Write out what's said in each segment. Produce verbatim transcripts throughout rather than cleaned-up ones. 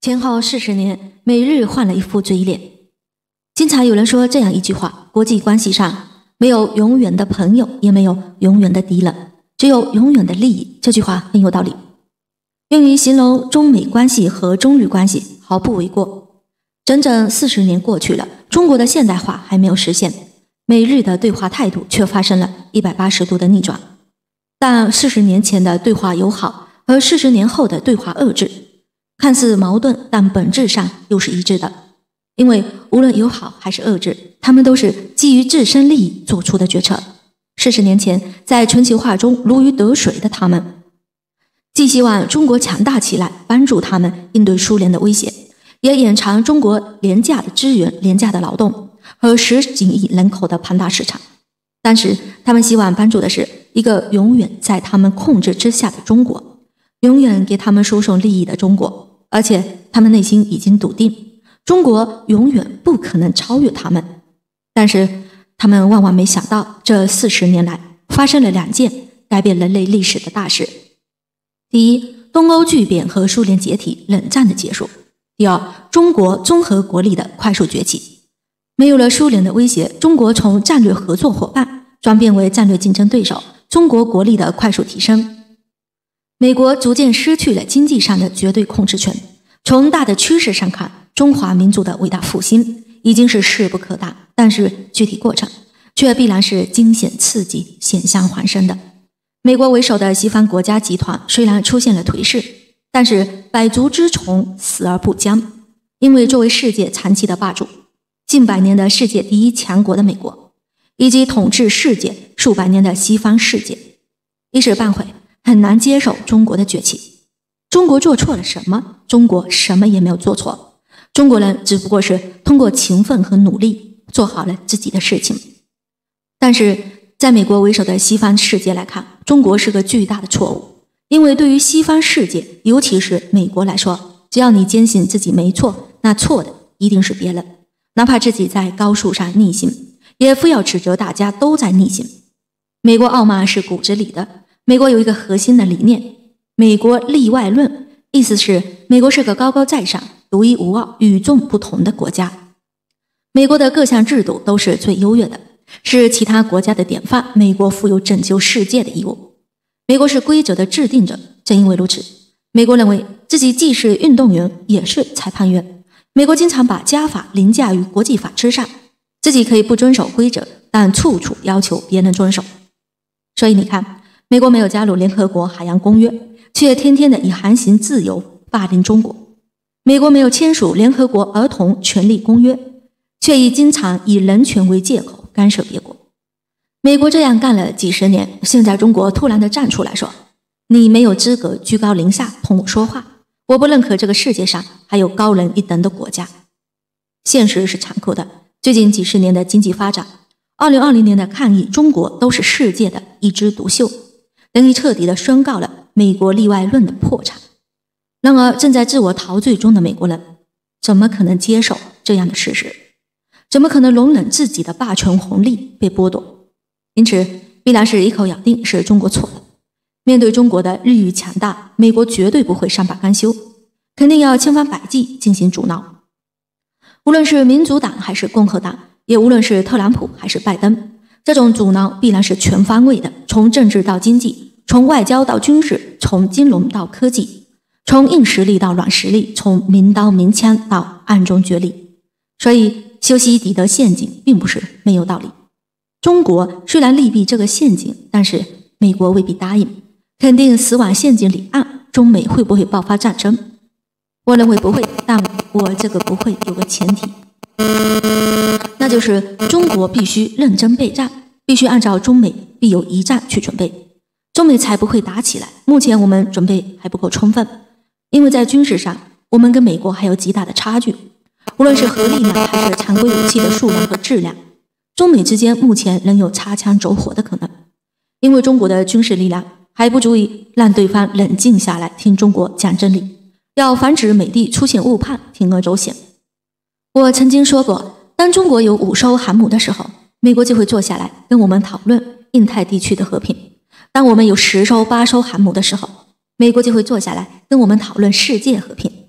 前后四十年，美日换了一副嘴脸。经常有人说这样一句话：国际关系上没有永远的朋友，也没有永远的敌人，只有永远的利益。这句话很有道理，用于形容中美关系和中日关系毫不为过。整整四十年过去了，中国的现代化还没有实现，美日的对华态度却发生了一百八十度的逆转。但四十年前的对华友好和四十年后的对华遏制，看似矛盾，但本质上又是一致的。因为无论友好还是遏制，他们都是基于自身利益做出的决策。四十年前，在全球化中如鱼得水的他们，既希望中国强大起来，帮助他们应对苏联的威胁，也掩藏中国廉价的资源、廉价的劳动和十几亿人口的庞大市场。当时，他们希望帮助的是一个永远在他们控制之下的中国，永远给他们输送利益的中国。而且他们内心已经笃定，中国永远不可能超越他们。但是他们万万没想到，这四十年来发生了两件改变人类历史的大事。第一，东欧剧变和苏联解体，冷战的结束。第二，中国综合国力的快速崛起。没有了苏联的威胁，中国从战略合作伙伴转变为战略竞争对手，中国国力的快速提升。美国逐渐失去了经济上的绝对控制权。从大的趋势上看，中华民族的伟大复兴已经是势不可挡，但是具体过程却必然是惊险刺激、险象环生的。美国为首的西方国家集团虽然出现了颓势，但是百足之虫，死而不僵。因为作为世界长期的霸主，近百年的世界第一强国的美国，以及统治世界数百年的西方世界，一时半会很难接受中国的崛起。中国做错了什么？中国什么也没有做错，中国人只不过是通过勤奋和努力做好了自己的事情。但是在美国为首的西方世界来看，中国是个巨大的错误。因为对于西方世界，尤其是美国来说，只要你坚信自己没错，那错的一定是别人。哪怕自己在高速上逆行，也非要指责大家都在逆行。美国傲慢是骨子里的，美国有一个核心的理念，美国例外论，意思是美国是个高高在上、独一无二、与众不同的国家。美国的各项制度都是最优越的，是其他国家的典范。美国负有拯救世界的义务。美国是规则的制定者，正因为如此，美国认为自己既是运动员，也是裁判员。美国经常把家法凌驾于国际法之上，自己可以不遵守规则，但处处要求别人遵守。所以你看，美国没有加入联合国海洋公约，却天天的以航行自由霸凌中国。美国没有签署联合国儿童权利公约，却亦经常以人权为借口干涉别国。美国这样干了几十年，现在中国突然的站出来说，你没有资格居高临下同我说话，我不认可这个世界上还有高人一等的国家。现实是残酷的，最近几十年的经济发展，二零二零年的抗疫，中国都是世界的一枝独秀，等于彻底的宣告了美国例外论的破产。然而正在自我陶醉中的美国人，怎么可能接受这样的事实？怎么可能容忍自己的霸权红利被剥夺？因此必然是一口咬定是中国错了。面对中国的日益强大，美国绝对不会善罢甘休，肯定要千方百计进行阻挠。无论是民主党还是共和党，也无论是特朗普还是拜登，这种阻挠必然是全方位的，从政治到经济，从外交到军事，从金融到科技，从硬实力到软实力，从明刀明枪到暗中角力。所以修昔底德陷阱并不是没有道理。中国虽然利弊这个陷阱，但是美国未必答应，肯定死往陷阱里按。中美会不会爆发战争？我认为不会，但我这个不会有个前提，那就是中国必须认真备战，必须按照中美必有一战去准备，中美才不会打起来。目前我们准备还不够充分，因为在军事上我们跟美国还有极大的差距，无论是核力量还是常规武器的数量和质量，中美之间目前仍有擦枪走火的可能。因为中国的军事力量还不足以让对方冷静下来听中国讲真理，要防止美帝出现误判，铤而走险。我曾经说过，当中国有五艘航母的时候，美国就会坐下来跟我们讨论印太地区的和平；当我们有十艘八艘航母的时候，美国就会坐下来跟我们讨论世界和平。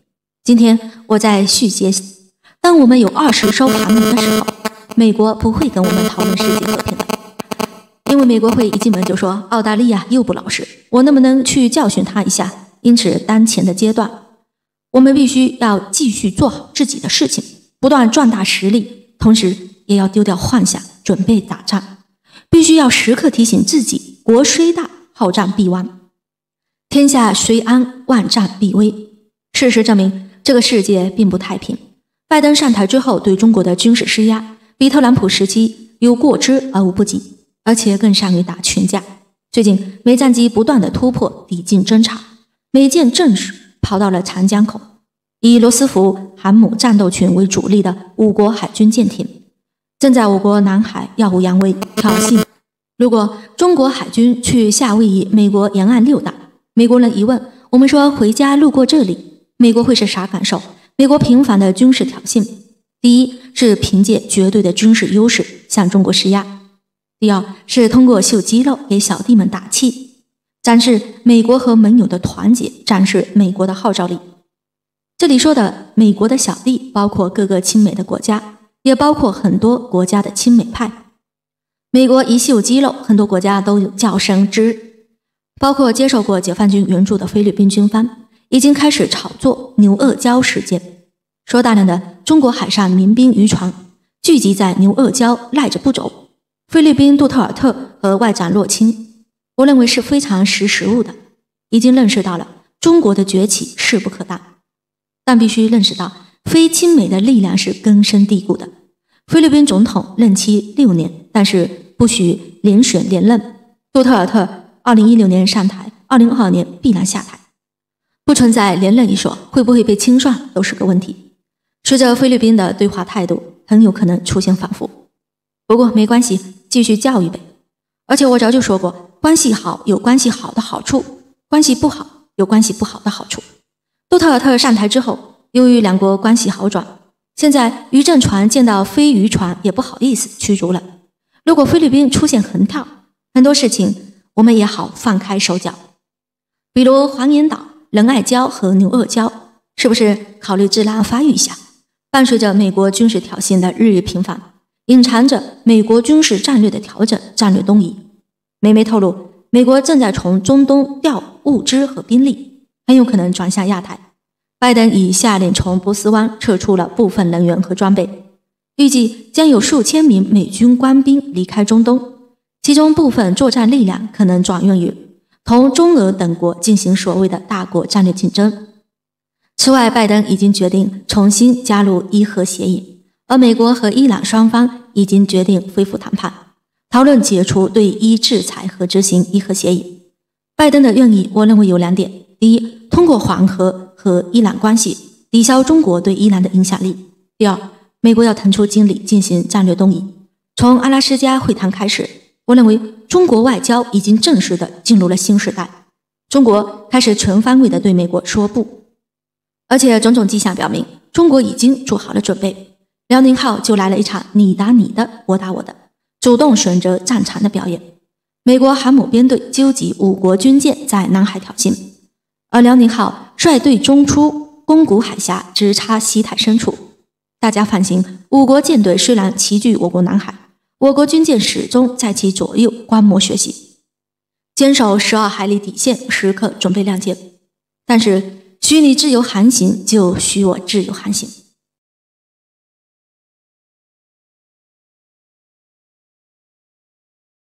今天我在续写，当我们有二十艘航母的时候，美国不会跟我们讨论世界和平的，因为美国会一进门就说澳大利亚又不老实，我能不能去教训他一下？因此，当前的阶段，我们必须要继续做好自己的事情，不断壮大实力，同时也要丢掉幻想，准备打仗。必须要时刻提醒自己，国虽大，好战必亡，天下虽安，万战必危。事实证明，这个世界并不太平。拜登上台之后对中国的军事施压，比特朗普时期有过之而无不及，而且更善于打群架。最近美战机不断的突破抵近侦察，美舰正式跑到了长江口，以罗斯福航母战斗群为主力的五国海军舰艇正在我国南海耀武扬威挑衅。如果中国海军去夏威夷美国沿岸溜达，美国人一问，我们说回家路过这里，美国会是啥感受？美国频繁的军事挑衅，第一是凭借绝对的军事优势向中国施压，第二是通过秀肌肉给小弟们打气，展示美国和盟友的团结，展示美国的号召力。这里说的美国的小弟包括各个亲美的国家，也包括很多国家的亲美派。美国一秀肌肉，很多国家都有叫声之，包括接受过解放军援助的菲律宾军方已经开始炒作牛轭礁事件，说大量的中国海上民兵渔船聚集在牛轭礁赖着不走。菲律宾杜特尔特和外长洛钦，我认为是非常识时务的，已经认识到了中国的崛起势不可挡，但必须认识到非亲美的力量是根深蒂固的。菲律宾总统任期六年，但是不许连选连任。杜特尔特二零一六年上台，二零二二年必然下台，不存在连任一说，会不会被清算都是个问题。随着菲律宾的对华态度很有可能出现反复，不过没关系，继续教育呗。而且我早就说过，关系好有关系好的好处，关系不好有关系不好的好处。杜特尔特上台之后，由于两国关系好转，现在渔政船见到非渔船也不好意思驱逐了。如果菲律宾出现横跳，很多事情我们也好放开手脚，比如黄岩岛、仁爱礁和牛轭礁，是不是考虑自然发育一下？伴随着美国军事挑衅的日益频繁，隐藏着美国军事战略的调整，战略东移。美媒透露，美国正在从中东调物资和兵力，很有可能转向亚太。拜登已下令从波斯湾撤出了部分人员和装备，预计将有数千名美军官兵离开中东，其中部分作战力量可能转用于同中俄等国进行所谓的大国战略竞争。此外，拜登已经决定重新加入伊核协议，而美国和伊朗双方已经决定恢复谈判，讨论解除对伊制裁和执行伊核协议。拜登的愿意，我认为有两点：第一，通过缓和和伊朗关系，抵消中国对伊朗的影响力；第二，美国要腾出精力进行战略东移。从阿拉斯加会谈开始，我认为中国外交已经正式的进入了新时代，中国开始全方位的对美国说不。而且种种迹象表明，中国已经做好了准备。辽宁号就来了一场你打你的，我打我的，主动选择战场的表演。美国航母编队纠集五国军舰在南海挑衅，而辽宁号率队中出宫古海峡，直插西太深处。大家放心，五国舰队虽然齐聚我国南海，我国军舰始终在其左右观摩学习，坚守十二海里底线，时刻准备亮剑。但是虚拟自由航行就许我自由航行。